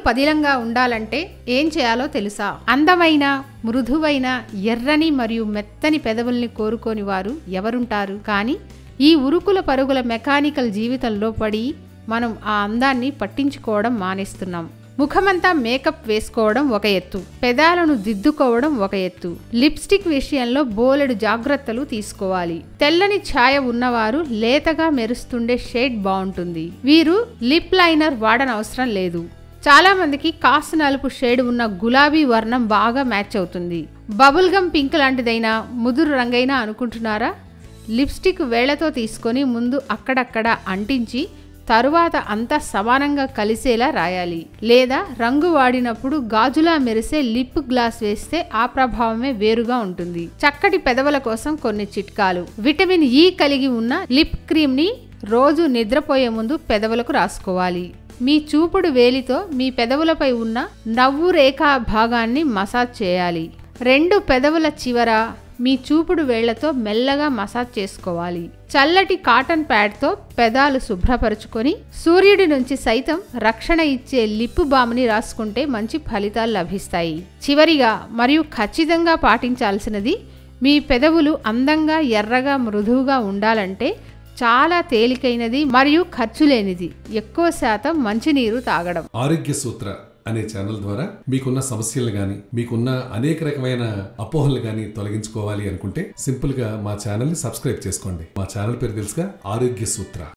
పదిలంగా ఉండాలంటే ఏం చేయాలో తెలుసా? అందమైన, మృదువైన, ఎర్రని మరియు మెత్తని పెదవుల్ని కోరుకోని వారు ఎవరుంటారు? కానీ ఈ ఉరుకుల పరుగుల మెకానికల్ జీవితంలో పడి మనం ఆ అందాన్ని పట్టించుకోవడం మానేస్తున్నాం. ముఖమంతా మేకప్ వేసుకోవడం ఒక ఎత్తు, పెదాలను దిద్దుకోవడం ఒక ఎత్తు, లిప్స్టిక్ విషయంలో బోలెడు జాగ్రత్తలు తీసుకోవాలి. తెల్లని ఛాయ ఉన్నవారు లేతగా మెరుస్తుండే షేడ్ బాగుంటుంది. వీరు లిప్ లైనర్ వాడనవసరం లేదు. చాలా మందికి కాస్త నలుపు షేడ్ ఉన్న గులాబీ వర్ణం బాగా మ్యాచ్ అవుతుంది. బబుల్ గమ్ పింక్ లాంటిదైనా ముదురు రంగైనా అనుకుంటున్నారా? లిప్స్టిక్ వేళ్లతో తీసుకొని ముందు అక్కడక్కడ అంటించి తరువాత అంతా సమానంగా కలిసేలా రాయాలి. లేదా రంగు వాడినప్పుడు గాజులా మెరిసే లిప్ గ్లాస్ వేస్తే ఆ ప్రభావమే వేరుగా ఉంటుంది. చక్కటి పెదవుల కోసం కొన్ని చిట్కాలు. విటమిన్ ఇ కలిగి ఉన్న లిప్ క్రీమ్ ని రోజు నిద్రపోయే ముందు పెదవులకు రాసుకోవాలి. మీ చూపుడు వేలితో మీ పెదవులపై ఉన్న నవ్వు రేఖా భాగాన్ని మసాజ్ చేయాలి. రెండు పెదవుల చివర మీ చూపుడు వేళ్లతో మెల్లగా మసాజ్ చేసుకోవాలి. చల్లటి కాటన్ ప్యాడ్తో పెదాలు శుభ్రపరుచుకొని సూర్యుడి నుంచి సైతం రక్షణ ఇచ్చే లిప్ బామ్ని రాసుకుంటే మంచి ఫలితాలు లభిస్తాయి. చివరిగా మరియు ఖచ్చితంగా పాటించాల్సినది, మీ పెదవులు అందంగా, ఎర్రగా, మృదువుగా ఉండాలంటే చాలా తేలికైనది మరియు ఖర్చు లేనిది ఎక్కువ శాతం మంచినీరు తాగడం. ఆరోగ్య సూత్ర అనే ఛానల్ ద్వారా మీకున్న సమస్యలు గాని, మీకున్న అనేక రకమైన అపోహలు గాని తొలగించుకోవాలి అనుకుంటే సింపుల్ గా మా ఛానల్ ని సబ్స్క్రైబ్ చేసుకోండి. మా ఛానల్ పేరు తెలుసుగా, ఆరోగ్య సూత్ర.